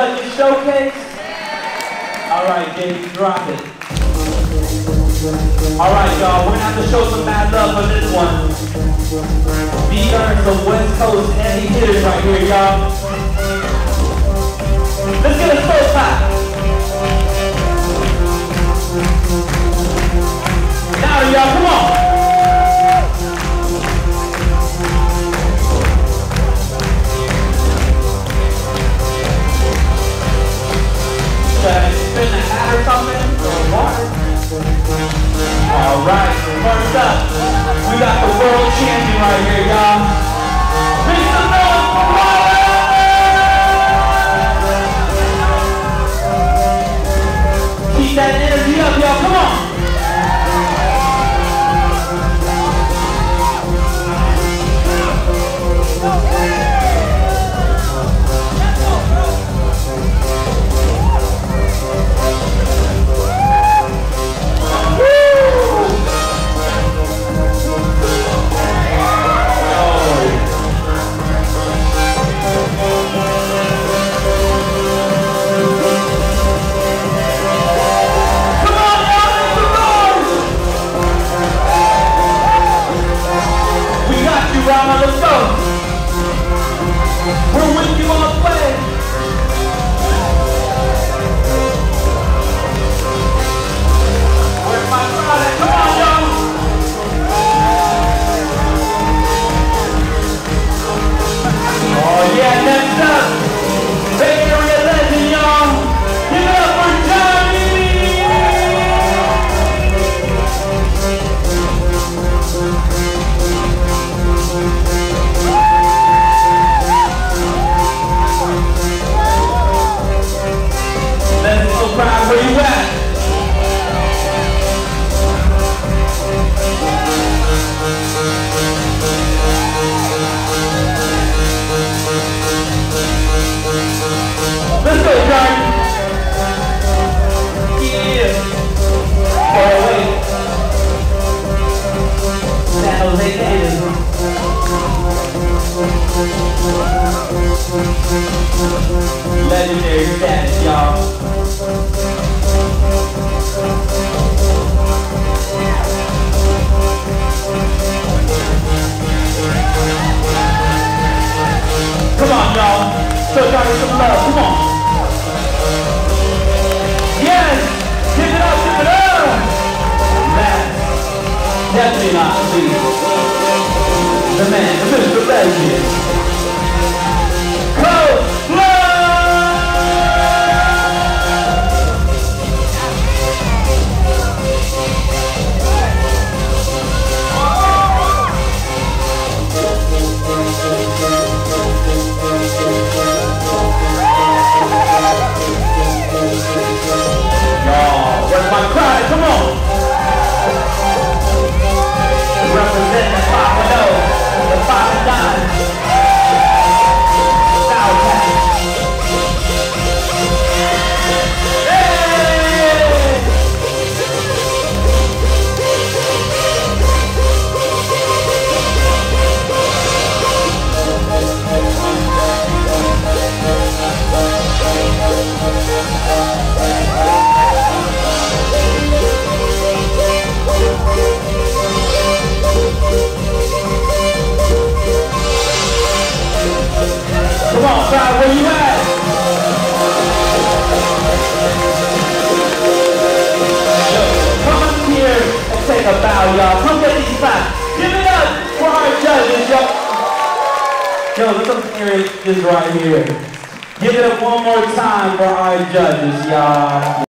like your showcase? Alright, James, drop it. Alright, y'all, we're gonna have to show some mad love for this one. We earned some West Coast heavy hitters right here, y'all. Let's get a slow clap. Now, y'all, come on. Spin the hat or something? Alright, first up, we got the world champion right here, y'all. Make some noise for Rama! Keep that energy up, y'all, come on! Rama, let's go. We're with you on the play. Where's my product? Come on, y'all. Oh yeah, next up, Bay Area legend, y'all. Give it up for Jardy. Where you at? Let's go, Jardy. Yeah. Oh, wait. San Jose Gators. Legendary status, y'all. Come on, y'all. Show Jardy some love. Come on. Yes! Give it up, give it up! That's definitely not the man, the Mr. Legend. Coflo! Where's my crowd? Come on! Represent the 5-0, the 5 and 9. Style pack. Come on, crowd, where you at? Yo, come up here and take a bow, y'all. Come get these claps. Give it up for our judges, y'all. Yo, look up here, this right here. Give it up one more time for our judges, y'all.